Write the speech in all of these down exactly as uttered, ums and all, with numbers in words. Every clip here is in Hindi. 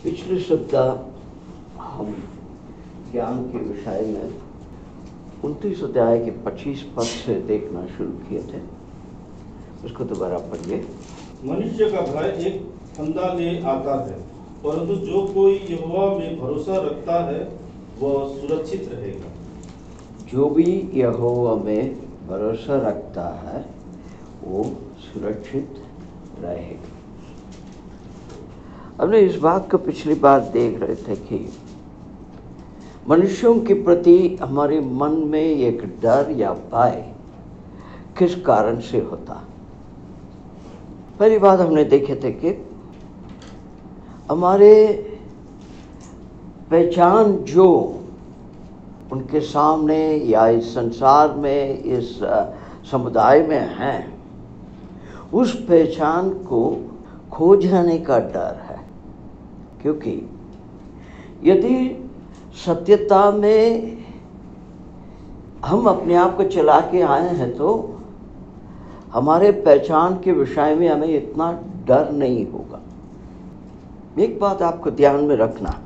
पिछले सप्ताह हम ज्ञान के विषय में उनतीस अध्याय के पच्चीस पद से देखना शुरू किए थे। उसको दोबारा पढ़िए। मनुष्य का भय एक फंदा ले आता है, परंतु जो कोई यहोवा में भरोसा रखता है वह सुरक्षित रहेगा। जो भी यहोवा में भरोसा रखता है वो सुरक्षित रहेगा। हमने इस बात को पिछली बार देख रहे थे कि मनुष्यों के प्रति हमारे मन में एक डर या भय किस कारण से होता। पहली बात हमने देखे थे कि हमारे पहचान जो उनके सामने या इस संसार में, इस समुदाय में हैं, उस पहचान को खो जाने का डर है। क्योंकि यदि सत्यता में हम अपने आप को चला के आए हैं तो हमारे पहचान के विषय में हमें इतना डर नहीं होगा। एक बात आपको ध्यान में रखना,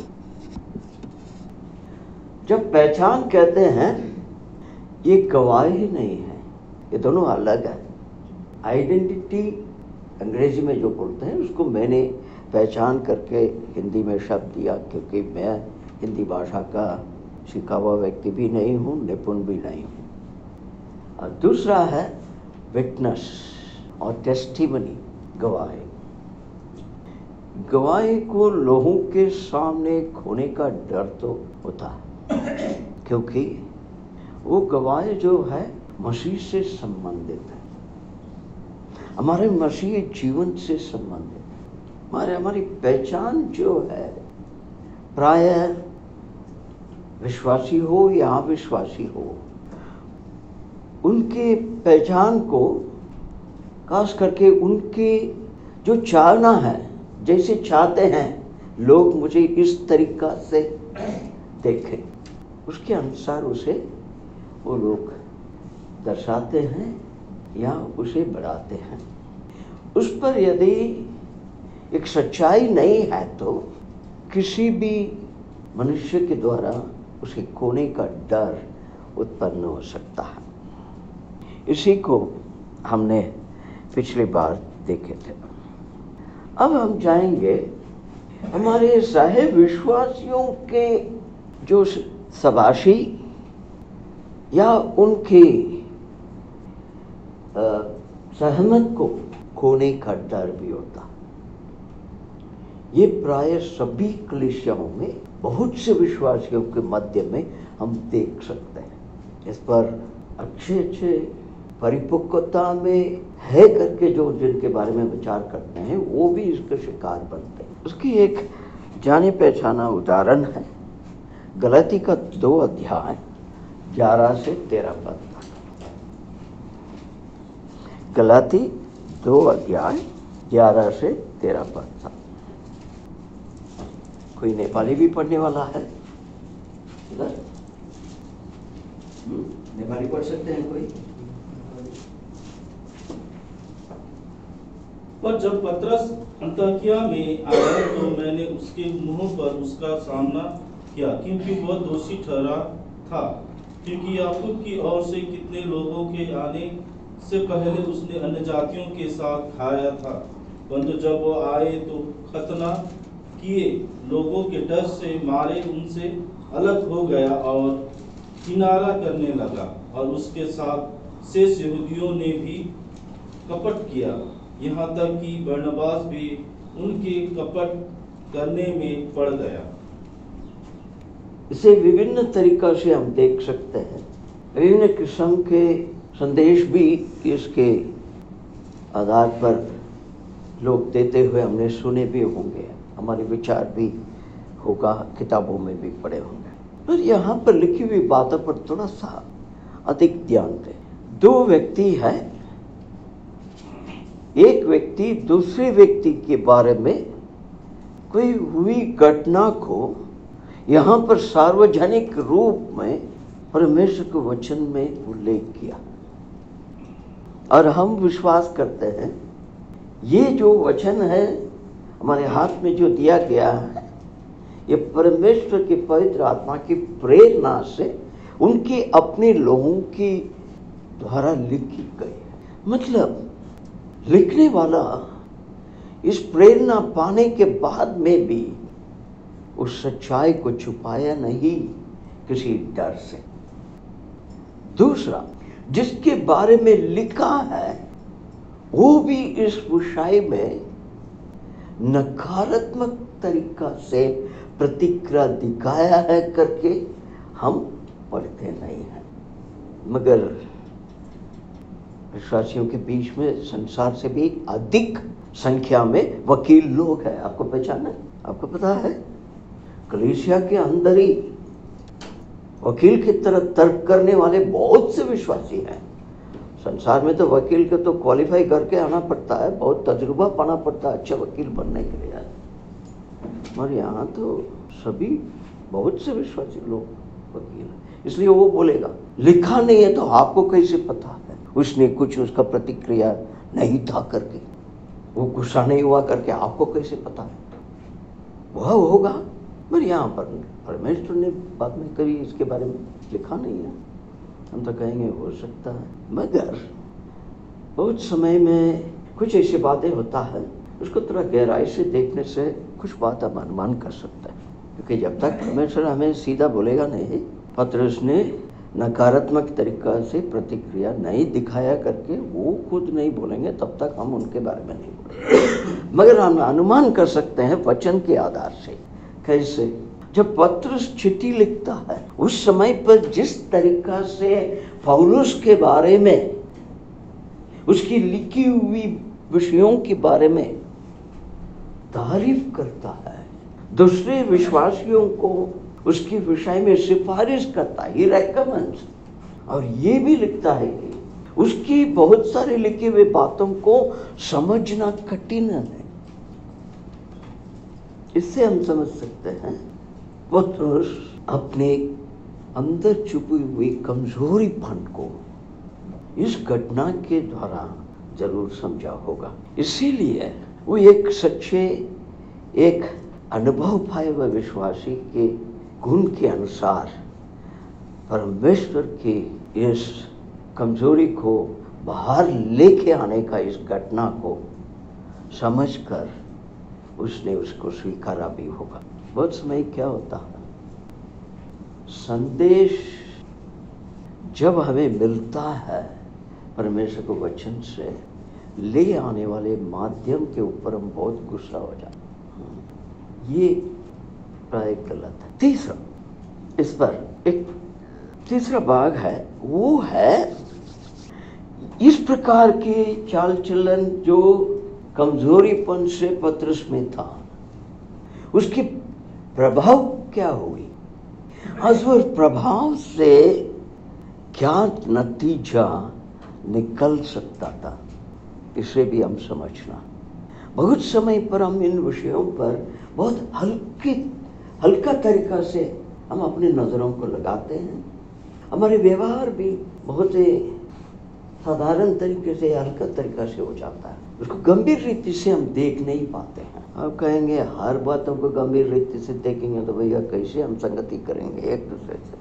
जब पहचान कहते हैं ये गवाही नहीं है, ये दोनों अलग है। आइडेंटिटी अंग्रेजी में जो बोलते हैं उसको मैंने पहचान करके हिंदी में शब्द दिया, क्योंकि मैं हिंदी भाषा का सीखा हुआ व्यक्ति भी नहीं हूँ, निपुण भी नहीं हूँ। और दूसरा है विटनेस और टेस्टिमनी, गवाही। गवाही को लोगों के सामने खोने का डर तो होता है, क्योंकि वो गवाही जो है मसीह से संबंधित है, हमारे मसीह जीवन से संबंधित। हमारे हमारी पहचान जो है, प्राय विश्वासी हो या अविश्वासी हो, उनके पहचान को खास करके उनकी जो चाहना है, जैसे चाहते हैं लोग मुझे इस तरीका से देखें, उसके अनुसार उसे वो लोग दर्शाते हैं या उसे बढ़ाते हैं। उस पर यदि एक सच्चाई नहीं है तो किसी भी मनुष्य के द्वारा उसे खोने का डर उत्पन्न हो सकता है। इसी को हमने पिछली बार देखे थे। अब हम जाएंगे हमारे सह विश्वासियों के जो सबाशी या उनके सहमत को खोने का डर भी होता। ये प्राय सभी कलीसियाओं में, बहुत से विश्वासियों के मध्य में हम देख सकते हैं। इस पर अच्छे अच्छे परिपक्वता में है करके जो जिनके बारे में विचार करते हैं वो भी इसके शिकार बनते हैं। उसकी एक जाने पहचाना उदाहरण है गलाती का दो अध्याय ग्यारह से तेरह पद तक। गलाती दो अध्याय ग्यारह से तेरह पद तक। कोई नेपाली भी पढ़ने वाला है इधर? नेपाली पढ़ सकते हैं कोई? पर जब पतरस अंताकिया में आया तो मैंने उसके मुंह पर उसका सामना किया, क्योंकि वह दोषी ठहरा था। क्योंकि याकूब की ओर से कितने लोगों के आने से पहले उसने अन्य जातियों के साथ खाया था, परंतु जब वो आए तो खतना किए लोगों के डर से मारे उनसे अलग हो गया और किनारा करने लगा। और उसके साथ शेष यहूदियों ने भी कपट किया, यहाँ तक कि बरनबास भी उनके कपट करने में पड़ गया। इसे विभिन्न तरीक़ा से हम देख सकते हैं। विभिन्न किस्म के संदेश भी इसके आधार पर लोग देते हुए हमने सुने भी होंगे, हमारे विचार भी होगा, किताबों में भी पढ़े होंगे। पर यहाँ पर लिखी हुई बातों पर थोड़ा सा अधिक ध्यान दें। दो व्यक्ति हैं, एक व्यक्ति दूसरे व्यक्ति के बारे में कोई हुई घटना को यहाँ पर सार्वजनिक रूप में परमेश्वर के वचन में उल्लेख किया, और हम विश्वास करते हैं ये जो वचन है हमारे हाथ में जो दिया गया है ये परमेश्वर की पवित्र आत्मा की प्रेरणा से उनके अपने लोगों की द्वारा लिखी गई है। मतलब लिखने वाला इस प्रेरणा पाने के बाद में भी उस सच्चाई को छुपाया नहीं किसी डर से। दूसरा, जिसके बारे में लिखा है वो भी इस विषय में नकारात्मक तरीका से प्रतिक्रिया दिखाया है करके हम पढ़ते नहीं हैं। मगर विश्वासियों के बीच में संसार से भी अधिक संख्या में वकील लोग हैं। आपको पहचाना है? आपको पता है कलीसिया के अंदर ही वकील की तरह तर्क करने वाले बहुत से विश्वासी हैं। संसार में तो वकील को तो क्वालिफाई करके आना पड़ता है, बहुत तजुर्बा पाना पड़ता है अच्छा वकील बनने के लिए। और यहाँ तो सभी बहुत से विश्वासी लोग वकील हैं। इसलिए वो बोलेगा लिखा नहीं है तो आपको कैसे पता है उसने कुछ उसका प्रतिक्रिया नहीं था करके, वो गुस्सा नहीं हुआ करके आपको कैसे पता है? वह होगा। पर यहाँ पर परमेश्वर ने बाद में कभी इसके बारे में लिखा नहीं है। हम तो कहेंगे हो सकता है, मगर बहुत समय में कुछ ऐसी बातें होता है उसको थोड़ा गहराई से देखने से कुछ बात हम अनुमान कर सकते हैं। क्योंकि जब तक परमेश्वर हमें सीधा बोलेगा नहीं, पतरस ने नकारात्मक तरीका से प्रतिक्रिया नहीं दिखाया करके वो खुद नहीं बोलेंगे, तब तक हम उनके बारे में नहीं बोलेंगे। मगर हम अनुमान कर सकते हैं वचन के आधार से। कैसे? जब पतरस चिट्ठी लिखता है उस समय पर जिस तरीका से पौलुस के बारे में उसकी लिखी हुई विषयों के बारे में तारीफ करता है, दूसरे विश्वासियों को उसके विषय में सिफारिश करता है, ही रेकमेंड्स, और ये भी लिखता है कि उसकी बहुत सारे लिखे हुए बातों को समझना कठिन है। इससे हम समझ सकते हैं पतरस अपने अंदर छुपी हुई कमजोरीपन को इस घटना के द्वारा जरूर समझा होगा। इसीलिए वो एक सच्चे एक अनुभव पाए हुए विश्वासी के गुण के अनुसार परमेश्वर की इस कमजोरी को बाहर लेके आने का इस घटना को समझकर उसने उसको स्वीकारा भी होगा। बहुत समय क्या होता है, संदेश जब हमें मिलता है परमेश्वर को वचन से ले आने वाले माध्यम के ऊपर हम बहुत गुस्सा हो जाते हैं। ये प्राय गलत है। तीसरा, इस पर एक तीसरा भाग है, वो है इस प्रकार के चाल चलन जो कमजोरीपन से पतरस में था, उसके प्रभाव क्या हुई, और उस प्रभाव से क्या नतीजा निकल सकता था, इसे भी हम समझना। बहुत समय पर हम इन विषयों पर बहुत हल्के हल्का तरीका से हम अपनी नज़रों को लगाते हैं। हमारे व्यवहार भी बहुत ही साधारण तरीके से हल्का तरीका से हो जाता है, उसको गंभीर रीति से हम देख नहीं पाते हैं। आप कहेंगे हर बातों को गंभीर रीति से देखेंगे तो भैया कैसे हम संगति करेंगे एक दूसरे से।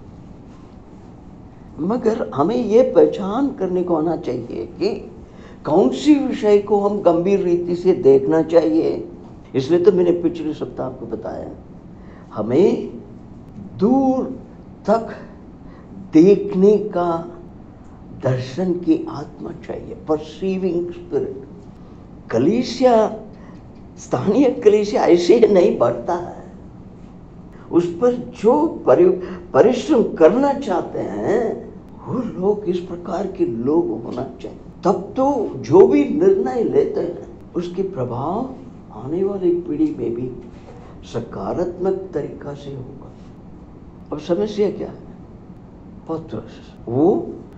मगर हमें ये पहचान करने को आना चाहिए कि कौन सी विषय को हम गंभीर रीति से देखना चाहिए। इसलिए तो मैंने पिछले सप्ताह आपको बताया, हमें दूर तक देखने का दर्शन की आत्मा चाहिए, परसीविंग स्पिरिट। कलीसिया, स्थानीय कलीसिया ऐसे नहीं बढ़ता है। उस पर जो परिश्रम करना चाहते हैं वो लोग इस प्रकार के लोग होना चाहिए। तब तो जो भी निर्णय लेते हैं उसके प्रभाव आने वाली पीढ़ी में भी सकारात्मक तरीका से होगा। अब समस्या क्या है? पतरस वो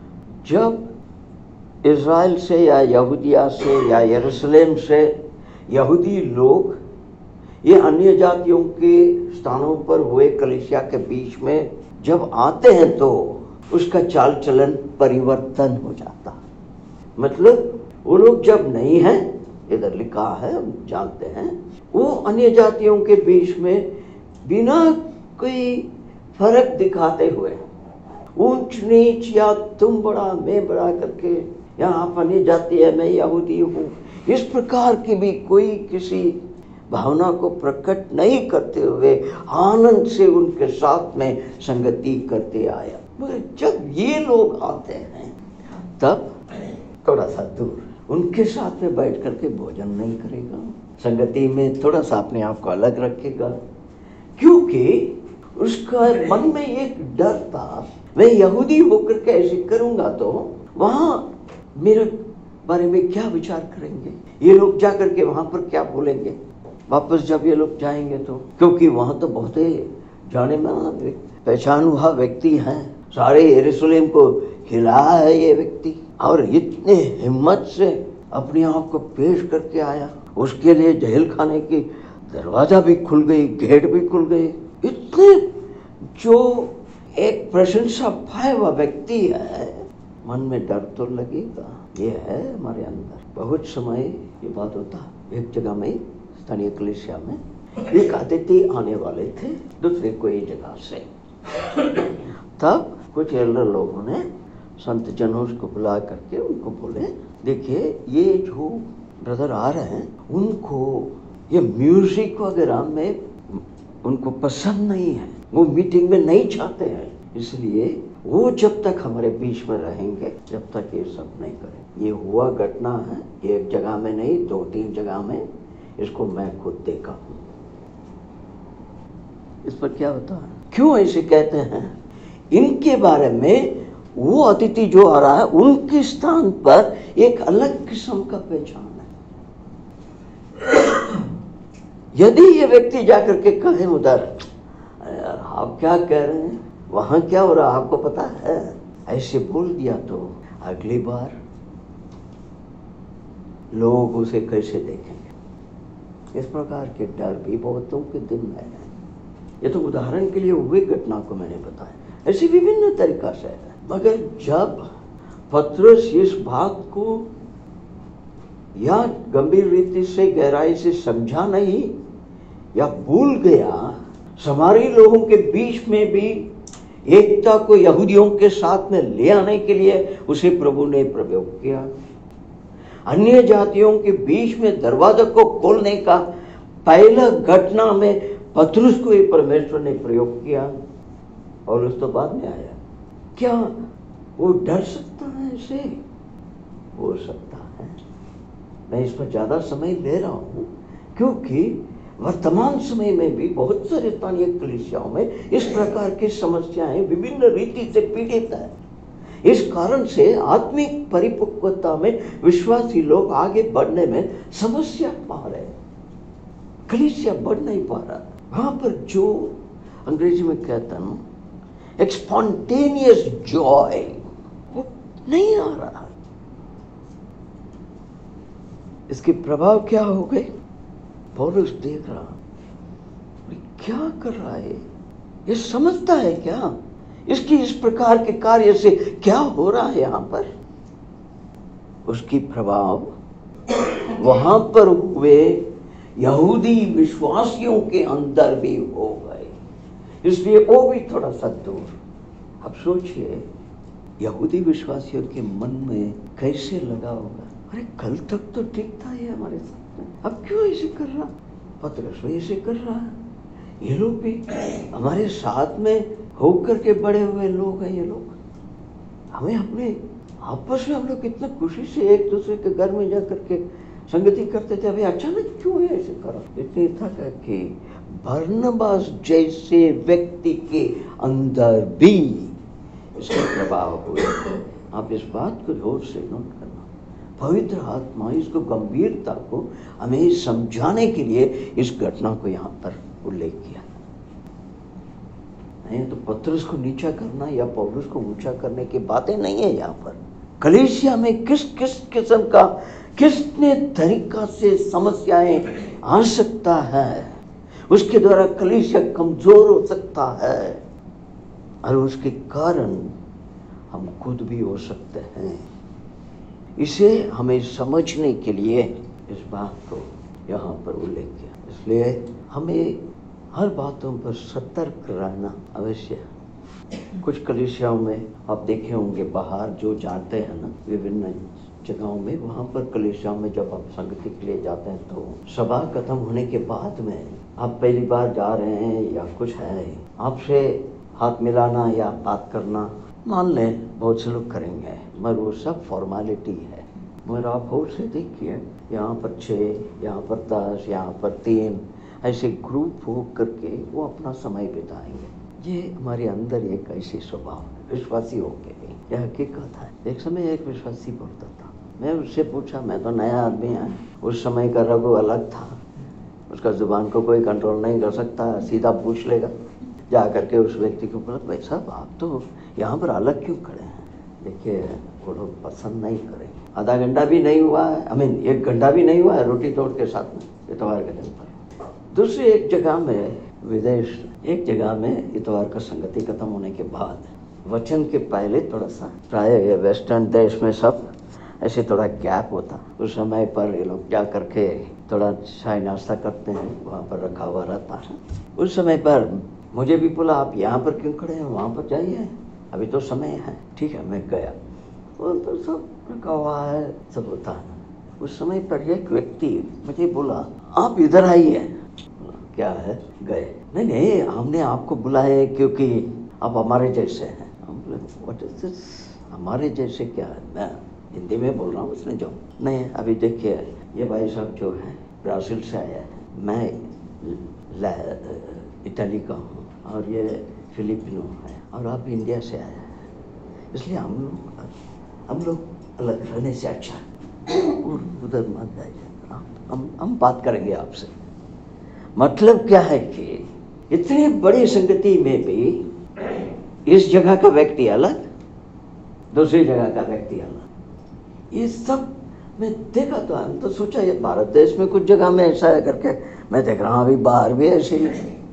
जब इज़राइल से या यहूदिया से या यरूशलेम से यहूदी लोग ये अन्य जातियों के स्थानों पर हुए कलीसिया के बीच में जब आते हैं तो उसका चाल चलन परिवर्तन हो जाता है। मतलब वो लोग जब नहीं हैं इधर लिखा है, हम जानते हैं। वो अन्य जातियों के बीच में बिना कोई फर्क दिखाते हुए ऊंच नीच या तुम बड़ा मैं बड़ा करके, यहाँ आप अन्य जाति है मैं यहूदी हूँ, इस प्रकार की भी कोई किसी भावना को प्रकट नहीं करते हुए आनंद से उनके साथ में संगति करते आया। मगर जब ये लोग आते हैं तब थोड़ा सा दूर उनके साथ में बैठ करके भोजन नहीं करेगा, संगति में थोड़ा सा अपने आप को अलग रखेगा, क्योंकि उसका मन में एक डर था, मैं यहूदी होकर के ऐसे करूंगा तो वहां मेरे बारे में क्या विचार करेंगे, ये लोग जा करके वहां पर क्या बोलेंगे, वापस जब ये लोग जाएंगे तो, क्योंकि वहां तो बहुत ही जाने माना पहचान हुआ व्यक्ति हैं, सारे यरूशलेम को हिलाया है ये व्यक्ति, और इतने हिम्मत से अपने आप को पेश करके आया, उसके लिए जेल खाने की दरवाजा भी खुल गई, गेट भी खुल गए। इतने जो एक प्रशंसा पाए हुआ व्यक्ति है, मन में डर तो लगेगा। ये है हमारे अंदर। बहुत समय ये बात होता, एक जगह में स्थानीय कलीसिया में एक अतिथि आने वाले थे दूसरे कोई जगह से। तब कुछ एल्डर लोगों ने संत जनों को बुला करके उनको बोले, देखिए ये जो ब्रदर आ रहे हैं उनको ये म्यूजिक वगैरह में उनको पसंद नहीं है, वो मीटिंग में नहीं चाहते हैं, इसलिए वो जब तक हमारे बीच में रहेंगे जब तक ये सब नहीं करें। ये हुआ घटना है, एक जगह में नहीं दो तीन जगह में, इसको मैं खुद देखा हूँ। इस पर क्या होता है, क्यों ऐसे कहते हैं, इनके बारे में वो अतिथि जो आ रहा है उनके स्थान पर एक अलग किस्म का पहचान है। यदि ये व्यक्ति जाकर के कहे उधर, आप क्या कह रहे हैं, वहां क्या हो रहा आपको पता है, ऐसे बोल दिया तो अगली बार लोग उसे कैसे देखेंगे। इस प्रकार के डर भी बहुतों के दिल में है। ये तो उदाहरण के लिए हुई घटना को मैंने बताया, ऐसी विभिन्न तरीका से है। मगर जब पतरस इस बात को या गंभीर रीति से गहराई से समझा नहीं या भूल गया, समारी लोगों के बीच में भी एकता को यहूदियों के साथ में ले आने के लिए उसे प्रभु ने प्रयोग किया। अन्य जातियों के बीच में दरवाजा को खोलने का पहला घटना में पतरस को ही परमेश्वर ने प्रयोग किया, और उस तो बाद में आया। क्या वो डर सकता है ऐसे? हो सकता है। मैं इस पर ज्यादा समय ले रहा हूं क्योंकि वर्तमान समय में भी बहुत सारे स्थानीय कलीसियाओं में इस प्रकार की समस्याएं विभिन्न रीति से पीड़ित है। इस कारण से आत्मिक परिपक्वता में विश्वासी लोग आगे बढ़ने में समस्या पा रहे हैं, कलीसिया बढ़ नहीं पा रहा। वहां पर जो अंग्रेजी में कहता हूं एक स्पॉन्टेनियस जॉय वो नहीं आ रहा। इसके प्रभाव क्या हो गए, पौलुस देख रहा, क्या कर रहा है, ये समझता है क्या, इसकी इस प्रकार के कार्य से क्या हो रहा है यहां पर। उसकी प्रभाव वहां पर हुए यहूदी विश्वासियों के अंदर भी हो गए, इसलिए वो भी थोड़ा सा दूर। अब सोचिए यहूदी विश्वासियों के मन में कैसे लगा होगा, अरे कल तक तो ठीक था ये हमारे साथ में, अब क्यों ऐसे कर रहा, पतरस भी ऐसे कर रहा है, ये लोग भी हमारे साथ में होकर के बड़े हुए लोग हैं, ये लोग हमें अपने आपस में हम लोग कितना खुशी से एक दूसरे के घर में जाकर के संगति करते थे, अभी अचानक क्यों है ऐसे करो। इतनी था कि बरनबास जैसे व्यक्ति के अंदर भी इसका प्रभाव हुआ। आप इस बात को जोर से नोट करना, पवित्र आत्मा इसको गंभीरता को हमें समझाने के लिए इस घटना को यहाँ पर उल्लेख किया। नहीं तो पतरस को नीचा करना या पौलुस को ऊंचा करने की बातें नहीं है यहाँ पर। कलीसिया में किस किस किस्म का किसने तरीका से समस्याएं आ सकता है, उसके द्वारा कलीसिया कमजोर हो सकता है, और उसके कारण हम खुद भी हो सकते हैं। इसे हमें समझने के लिए इस बात को यहाँ पर उल्लेख किया। इसलिए हमें हर बातों पर सतर्क रहना अवश्य है। कुछ कलीसियाओं में आप देखे होंगे बाहर जो जाते हैं ना विभिन्न जगहों में, वहाँ पर कलीसियाओं में जब आप संगति के लिए जाते हैं तो सभा खत्म होने के बाद में आप पहली बार जा रहे हैं या कुछ है, आपसे हाथ मिलाना या बात करना मान लें बहुत से लोग करेंगे, मगर वो सब फॉर्मेलिटी है। मगर आप और से देखिए यहाँ पर छः, यहाँ पर दस, यहाँ पर तीन ऐसे ग्रुप हो करके वो अपना समय बिताएंगे। ये हमारे अंदर एक ऐसी स्वभाव है, विश्वासी हो के नहीं, यह हकीकत है। एक समय एक विश्वासी बोलता था, मैं उससे पूछा, मैं तो नया आदमी है, उस समय का रघु अलग था, उसका जुबान को कोई कंट्रोल नहीं कर सकता, सीधा पूछ लेगा। जा करके उस व्यक्ति को बोला, भाई साहब आप तो यहाँ पर अलग क्यों खड़े हैं? देखिए वो लोग पसंद नहीं करेंगे। आधा घंटा भी नहीं हुआ है, आई मीन एक घंटा भी नहीं हुआ है रोटी तोड़ के साथ में इतवार के दिन पर। दूसरी एक जगह में विदेश एक जगह में इतवार का संगति खत्म होने के बाद वचन के पहले थोड़ा सा, प्राय वेस्टर्न देश में सब ऐसे थोड़ा गैप होता, उस समय पर ये लोग जा करके थोड़ा चाय नाश्ता करते हैं, वहाँ पर रखा हुआ रहता है। उस समय पर मुझे भी बोला, आप यहाँ पर क्यों खड़े हैं, वहाँ पर जाइए, अभी तो समय है। ठीक है, मैं गया, वो तो सब रखा हुआ है, सब होता है। उस समय पर एक व्यक्ति मुझे बोला, आप इधर आइए। क्या है? गए, नहीं नहीं हमने आपको बुलाया क्योंकि आप हमारे जैसे हैं। हम बोले व्हाट इज दिस, हमारे जैसे क्या है? मैं हिंदी में बोल रहा हूँ, उसने जो नहीं, अभी देखिए ये भाई साहब जो है ब्राज़ील से आया है, मैं इटली का हूँ और ये फिलिपिनो है और आप इंडिया से आया है, इसलिए हम लोग हम लोग अलग रहने से अच्छा और उधर मत जाइए, हम हम बात करेंगे आपसे। मतलब क्या है कि इतनी बड़ी संगति में भी इस जगह का व्यक्ति अलग, दूसरी जगह का व्यक्ति अलग। ये सब मैं देखा तो हम तो सोचा ये भारत देश में कुछ जगह में ऐसा है करके, मैं देख रहा हूँ अभी बाहर भी ऐसे ही।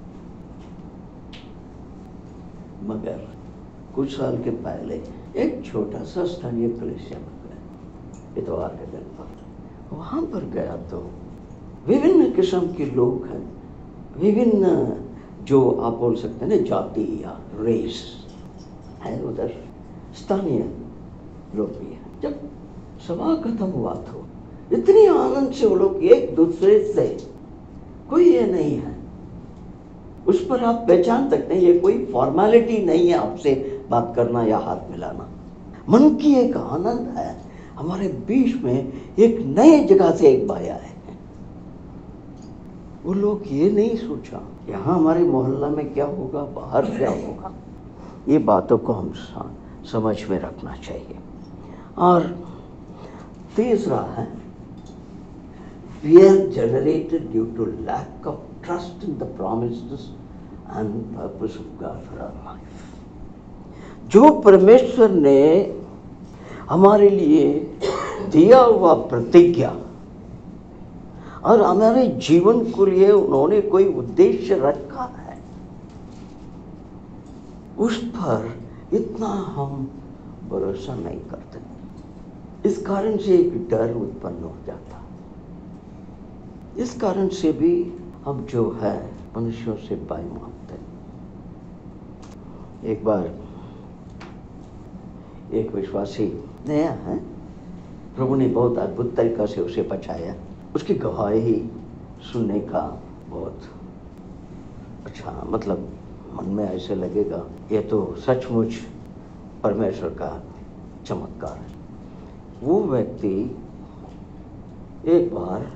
मगर कुछ साल के पहले एक छोटा सा स्थानीय कलीसिया में गया इतवार के दिन पर, वहाँ पर गया तो विभिन्न किस्म के लोग हैं, विभिन्न जो आप बोल सकते हैं ना जाति या रेस है, उधर स्थानीय लोग भी हैं। जब सभा खत्म हुआ तो इतनी आनंद से वो लोग एक दूसरे से, कोई ये नहीं है उस पर आप पहचान सकते हैं, ये कोई फॉर्मेलिटी नहीं है आपसे बात करना या हाथ मिलाना। मन की एक आनंद है, हमारे बीच में एक नए जगह से एक भाई आए हैं। वो लोग ये नहीं सोचा यहाँ हमारे मोहल्ला में क्या होगा, बाहर क्या होगा। ये बातों को हम समझ में रखना चाहिए। और तीसरा है fear generated due to lack of trust in the promises and purpose of God for our life। जो परमेश्वर ने हमारे लिए दिया हुआ प्रतिज्ञा और हमारे जीवन के लिए उन्होंने कोई उद्देश्य रखा है, उस पर इतना हम भरोसा नहीं करते। इस कारण से एक डर उत्पन्न हो जाता। इस कारण से भी हम जो है मनुष्यों से बाई मांगते। एक बार एक विश्वासी नया है, प्रभु ने बहुत अद्भुत तरीका से उसे बचाया। उसकी गवाही सुनने का बहुत अच्छा, मतलब मन में ऐसे लगेगा ये तो सचमुच परमेश्वर का चमत्कार है। वो व्यक्ति एक बार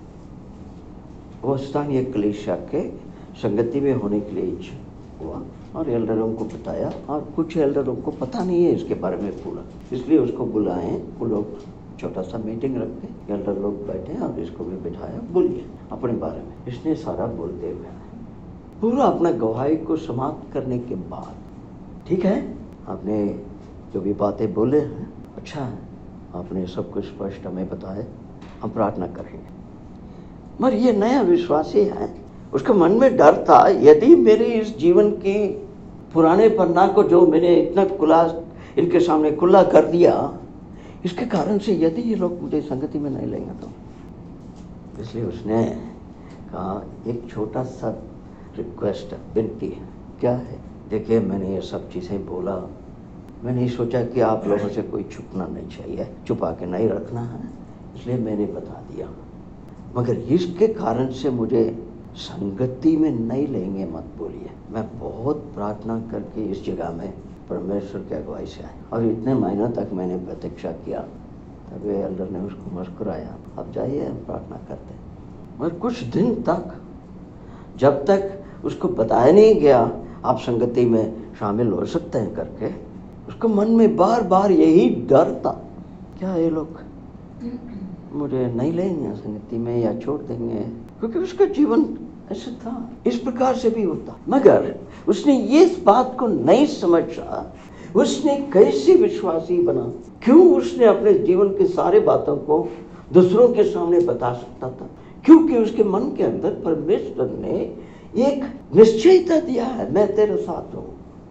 वो स्थानीय कलीसिया के संगति में होने के लिए इच्छुक हुआ और एल्डरों को बताया, और कुछ एल्डरों को पता नहीं है इसके बारे में पूरा, इसलिए उसको बुलाएं। वो लोग छोटा सा मीटिंग रखते, एल्डर लोग बैठे और इसको भी बिठाया, बोलिए अपने बारे में। इसने सारा बोलते हुए पूरा अपना गवाही को समाप्त करने के बाद, ठीक है आपने जो भी बातें बोले हैं अच्छा है, आपने सब कुछ स्पष्ट हमें बताया, हम प्रार्थना करेंगे। मगर ये नया विश्वासी है, उसके मन में डर था, यदि मेरे इस जीवन की पुराने पन्ना को जो मैंने इतना खुला इनके सामने खुला कर दिया, इसके कारण से यदि ये लोग मुझे संगति में नहीं लेंगे तो इसलिए उसने कहा एक छोटा सा रिक्वेस्ट है, विनती है। क्या है? देखिए मैंने ये सब चीज़ें बोला, मैंने सोचा कि आप लोगों से कोई छुपना नहीं चाहिए, छुपा के नहीं रखना है, इसलिए मैंने बता दिया। मगर इसके कारण से मुझे संगति में नहीं लेंगे मत बोलिए। मैं बहुत प्रार्थना करके इस जगह में परमेश्वर के अगुवाई से आया, और इतने महीनों तक मैंने प्रतीक्षा किया। तब एल्डर ने उसको मुस्कुराया, अब जाइए हम प्रार्थना करते हैं। मगर कुछ दिन तक जब तक उसको बताया नहीं गया आप संगति में शामिल हो सकते हैं करके, उसको मन में बार बार यही डर था, क्या ये लोग मुझे नहीं लेंगे संगति में या छोड़ देंगे, क्योंकि उसका जीवन ऐसा था। इस प्रकार से भी होता। मगर उसने ये बात को नहीं समझा, उसने कैसे विश्वासी बना। क्यों उसने अपने जीवन के सारे बातों को दूसरों के सामने बता सकता था? क्योंकि उसके मन के अंदर परमेश्वर ने एक निश्चयता दिया है, मैं तेरे साथ हूँ।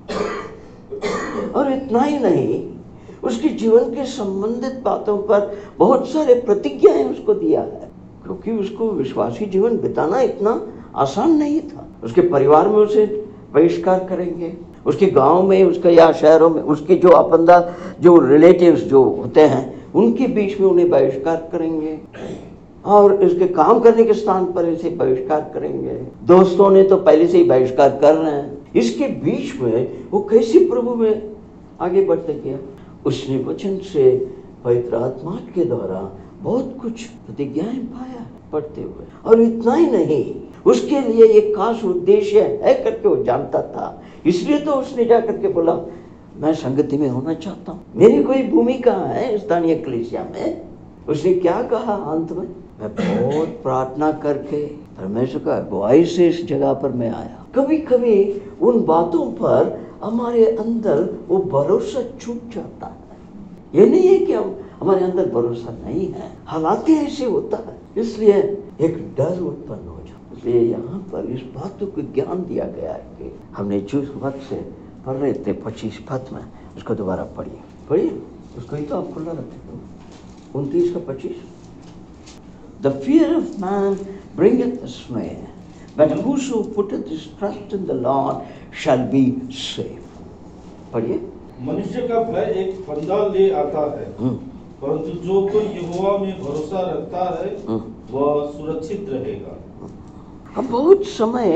और इतना ही नहीं, उसके जीवन के संबंधित बातों पर बहुत सारे प्रतिज्ञाएं उसको दिया है, क्योंकि उसको विश्वासी जीवन बिताना इतना आसान नहीं था। उसके परिवार में उसे बहिष्कार करेंगे, उसके गांव में, उसके या शहरों में, उसके जो अपंदा जो रिलेटिव्स जो होते हैं उनके बीच में उन्हें बहिष्कार करेंगे, और इसके काम करने के स्थान पर इसे बहिष्कार करेंगे। दोस्तों ने तो पहले से ही बहिष्कार कर रहे हैं। इसके बीच में वो कैसे प्रभु में आगे बढ़ते गया? उसने वचन से पवित्र आत्मा के द्वारा बहुत कुछ प्रतिज्ञाएं पाया पढ़ते हुए। और इतना ही नहीं, उसके लिए एक खास उद्देश्य है करके वो जानता था। इसलिए तो उसने जा करके बोला, मैं संगति में होना चाहता हूँ, मेरी कोई भूमिका है स्थानीय कलीसिया में। उसने क्या कहा अंत में? मैं बहुत प्रार्थना करके परमेश्वर का अगुवाई से इस जगह पर मैं आया। कभी कभी उन बातों पर हमारे अंदर वो भरोसा छूट जाता है। ये नहीं है कि हम हमारे अंदर भरोसा नहीं है, हालांकि ऐसे होता है, इसलिए एक डर उत्पन्न हो जाता। इसलिए यहाँ पर इस बातों को ज्ञान दिया गया है कि हमने जिस वक्त से पढ़ रहे थे पच्चीस पद में, उसको दोबारा पढ़िए पढ़िए उसको ही तो आप खुला रखे, उनतीस का पच्चीस। The fear of man bringeth a snare, but whoso putteth his trust in the Lord shall be safe. पढ़िए। मनुष्य का भय एक फंदा ले आता है, परंतु जो कोई यहोवा में भरोसा रखता है वह सुरक्षित रहेगा। हम बहुत समय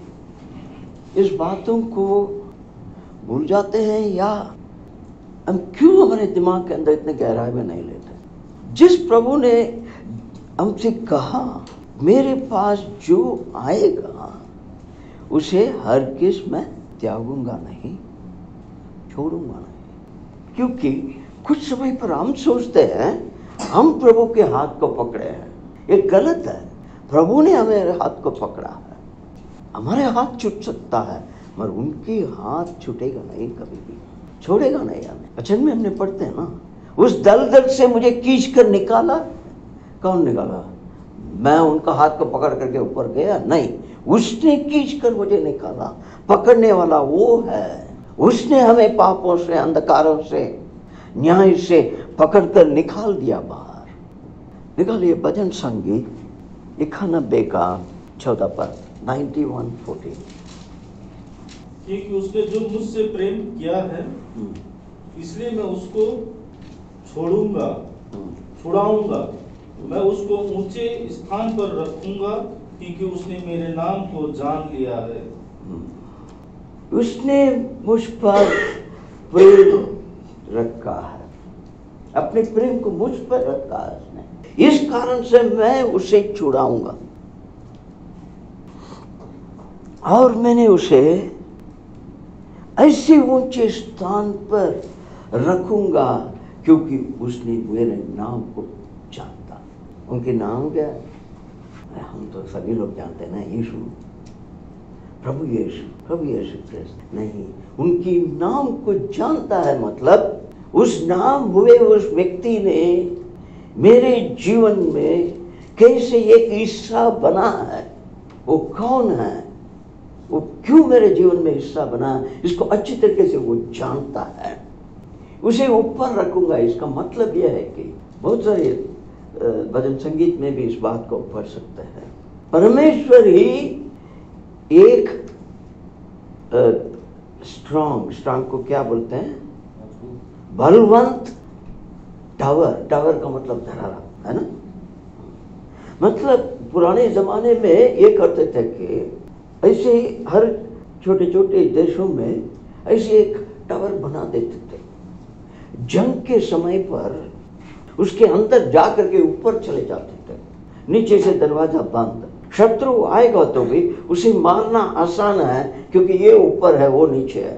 इस बातों को भूल जाते हैं, या हम क्यों हमारे दिमाग के अंदर इतने गहराई में नहीं लेते। जिस प्रभु ने हमसे कहा मेरे पास जो आएगा उसे हरगिज़ मैं त्यागूंगा नहीं, छोड़ूंगा नहीं। क्योंकि कुछ समय पर हम सोचते हैं हम प्रभु के हाथ को पकड़े हैं, ये गलत है। प्रभु ने हमारे हाथ को पकड़ा है, हमारे हाथ छूट सकता है मगर उनकी हाथ छूटेगा नहीं, कभी भी छोड़ेगा नहीं हमें। वचन में हमने पढ़ते हैं ना, उस दलदल से मुझे खींच कर निकाला। कौन निकाला? मैं उनका हाथ को पकड़ करके ऊपर गया? नहीं, उसने खींच कर मुझे निकाला। पकड़ने वाला वो है। उसने हमें पापों से, अंधकारों से, न्याय से पकड़कर निकाल दिया बाहर। निकालिए भजन संगीत इक्यानबे का चौदह पद, नाइन्टी वन फोर्टीन। क्योंकि उसने जो मुझसे प्रेम किया है इसलिए मैं उसको छोड़ूंगा, छुड़ाऊंगा, मैं उसको ऊंचे स्थान पर रखूंगा, क्योंकि उसने मेरे नाम को जान लिया है। उसने मुझ पर प्रेम रखा है, अपने प्रेम को मुझ पर रखा है उसने, इस कारण से मैं उसे छुड़ाऊंगा और मैंने उसे ऐसे ऊंचे स्थान पर रखूंगा क्योंकि उसने मेरे नाम को जानता। उनके नाम क्या है? हम तो सभी लोग जानते हैं ना, यीशु, प्रभु यीशु, प्रभु यीशु क्रिस्त। नहीं, उनकी नाम को जानता है, मतलब उस नाम हुए उस व्यक्ति ने मेरे जीवन में कैसे एक हिस्सा बना है, वो कौन है, वो क्यों मेरे जीवन में हिस्सा बना है, इसको अच्छी तरीके से वो जानता है। उसे ऊपर रखूंगा, इसका मतलब यह है कि बहुत सारे भजन संगीत में भी इस बात को पढ़ सकते हैं। परमेश्वर ही एक स्ट्रांग स्ट्रांग को क्या बोलते हैं? बलवंत टावर। टावर का मतलब धरारा है ना। मतलब पुराने जमाने में ये करते थे कि ऐसे हर छोटे छोटे देशों में ऐसे एक टावर बना देते थे। जंग के समय पर उसके अंदर जाकर के ऊपर चले जाते थे, नीचे से दरवाजा बंद। शत्रु आएगा तो भी उसे मारना आसान है क्योंकि ये ऊपर है वो नीचे है।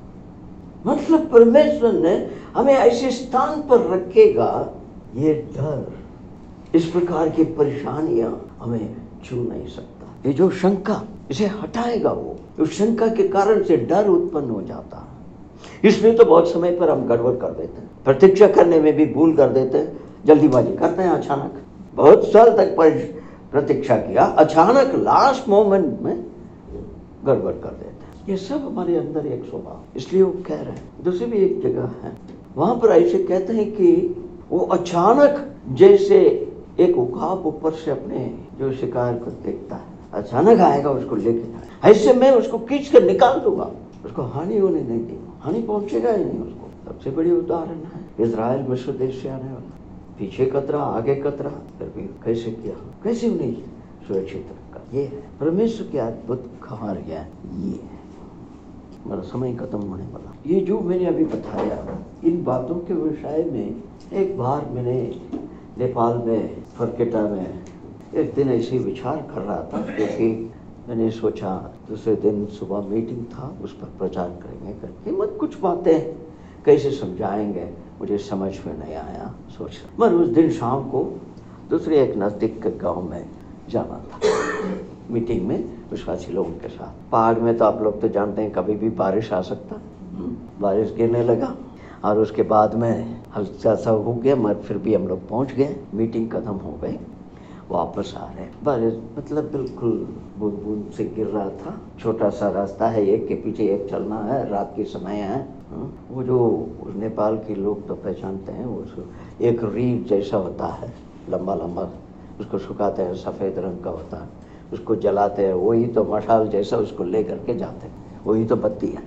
मतलब परमेश्वर ने हमें ऐसे स्थान पर रखेगा, ये डर, इस प्रकार की परेशानियां हमें छू नहीं सकता। ये जो शंका, इसे हटाएगा वो। उस शंका के कारण से डर उत्पन्न हो जाता है। इसलिए तो बहुत समय पर हम गड़बड़ कर देते हैं, प्रतीक्षा करने में भी भूल कर देते हैं, जल्दीबाजी करते हैं। अचानक बहुत साल तक प्रतीक्षा किया, अचानक लास्ट मोमेंट में गड़बड़ कर देते हैं। ये सब हमारे अंदर एक स्वभाव, इसलिए वो कह रहे हैं। दूसरी भी एक जगह है, वहां पर ऐसे कहते हैं कि वो अचानक जैसे एक उकाब ऊपर से अपने जो शिकार को देखता है, अचानक आएगा उसको लेके जाए, ऐसे मैं उसको खींच कर निकाल दूंगा, उसको हानि होने नहीं दूंगा, हानि पहुंचेगा ही नहीं उसको। सबसे बड़ी उदाहरण है इजराइल मिस्र देश से आने वाला, पीछे कतरा आगे कतरा, फिर भी कैसे किया, कैसे उन्हें सुरक्षित रखा। ये है परमेश्वर की अद्भुत कार्य, ये है। मेरा समय खत्म होने वाला। ये जो मैंने अभी बताया, इन बातों के विषय में एक बार मैंने नेपाल में फरकेटा में एक दिन ऐसे विचार कर रहा था, क्योंकि मैंने सोचा दूसरे दिन सुबह मीटिंग था, उस पर प्रचार करेंगे करके, मत कुछ बातें कैसे समझाएंगे मुझे समझ में नहीं आया। सोच मैं उस दिन शाम को दूसरे एक नज़दीक के गांव में जाना था मीटिंग में विश्वासी लोगों के साथ। पहाड़ में तो आप लोग तो जानते हैं कभी भी बारिश आ सकता। बारिश गिरने लगा और उसके बाद में हल्का सा हो गया, मगर फिर भी हम लोग पहुंच गए। मीटिंग खत्म हो गई, वापस आ रहे, बारिश मतलब बिल्कुल बूंद बूंद से गिर रहा था। छोटा सा रास्ता है, एक के पीछे एक चलना है, रात के समय है। वो जो नेपाल के लोग तो पहचानते हैं, वो एक रीढ़ जैसा होता है, लंबा लंबा, उसको सुखाते हैं, सफ़ेद रंग का होता है, उसको जलाते हैं, वही तो मशाल जैसा उसको ले करके जाते हैं, वही तो बत्ती है।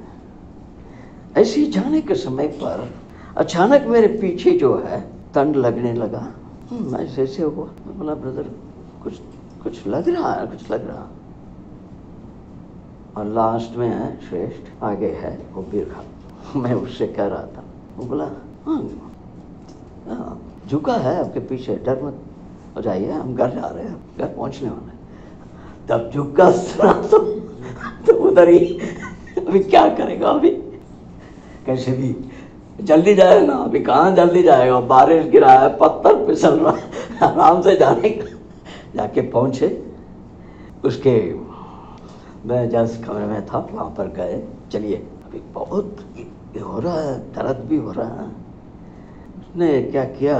ऐसे ही जाने के समय पर अचानक मेरे पीछे जो है ठंड लगने लगा। ऐसे ऐसे हुआ, मैं बोला ब्रदर कुछ कुछ लग रहा है, कुछ लग रहा। और लास्ट में है श्रेष्ठ, आगे है वो बिरखा। मैं उससे कह रहा था, वो बोला हाँ हाँ झुका है आपके पीछे, डर मत हो जाइए, हम घर जा रहे हैं, घर पहुंचने वाले। तब झुका सुना तो, तो उधर ही, अभी क्या करेगा, अभी कैसे भी जल्दी जाए ना, अभी कहाँ जल्दी जाएगा, बारिश गिरा है, पत्थर फिसल रहा है, आराम से जाने का। जाके पहुँचे उसके, मैं जस्ट कमरे में था, वहाँ पर गए। चलिए अभी बहुत हो रहा है, दर्द भी हो रहा है। उसने क्या किया,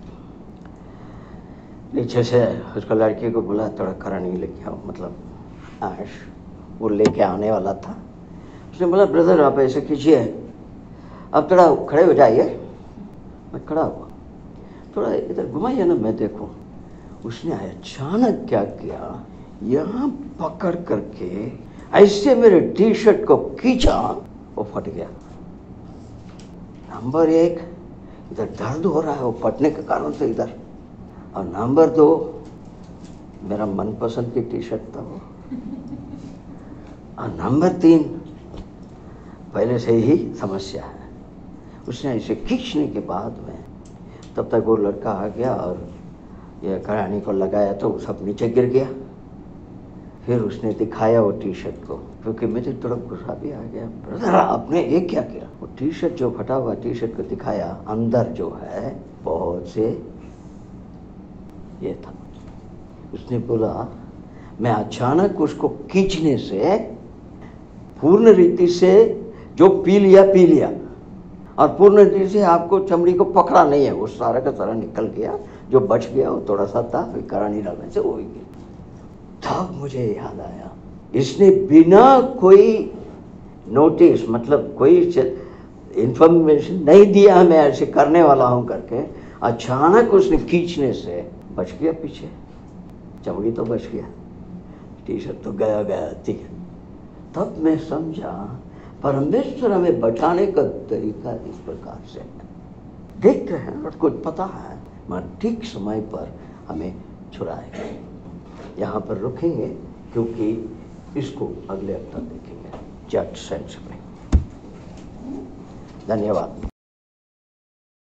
नीचे से उसको लड़के को बोला थोड़ा करनी लेके आओ, मतलब आश वो लेके आने वाला था। उसने बोला ब्रदर आप ऐसे कीजिए, अब थोड़ा खड़े हो जाइए। मैं खड़ा हुआ, थोड़ा इधर घुमाइए ना मैं देखूं। उसने अचानक क्या किया, यहाँ पकड़ करके ऐसे मेरे टी शर्ट को खींचा, वो फट गया। नंबर एक, इधर दर्द हो रहा है वो फटने के कारण से इधर, और नंबर दो मेरा मनपसंद की टी शर्ट था वो, और नंबर तीन पहले से ही समस्या है। उसने ऐसे खींचने के बाद में तब तक वो लड़का आ गया और ये करानी को लगाया तो सब नीचे गिर गया। फिर उसने दिखाया वो टी शर्ट को, क्योंकि मुझे थोड़ा गुस्सा भी आ गया, ब्रदर आपने ये क्या किया। वो टी शर्ट जो फटा हुआ टी शर्ट को दिखाया, अंदर जो है बहुत से ये था। उसने बोला मैं अचानक उसको खींचने से पूर्ण रीति से जो पी लिया पी लिया, और पूर्ण रीति से आपको चमड़ी को पकड़ा नहीं है, वो सारा का सारा निकल गया। जो बच गया वो थोड़ा सा था, करानी डालने से वो भी गया। तब मुझे याद आया, इसने बिना कोई नोटिस, मतलब कोई इंफॉर्मेशन नहीं दिया मैं ऐसे करने वाला हूँ करके, अचानक उसने खींचने से बच गया, पीछे चमड़ी तो बच गया, टी शर्ट तो गया गया थी। तब मैं समझा परमेश्वर हमें बचाने का तरीका इस प्रकार से है। देखते हैं और कुछ पता है, मगर ठीक समय पर हमें छुड़ाएगा। यहाँ पर रुकेंगे क्योंकि इसको अगले हफ्ते देखेंगे जज सेंस में। धन्यवाद।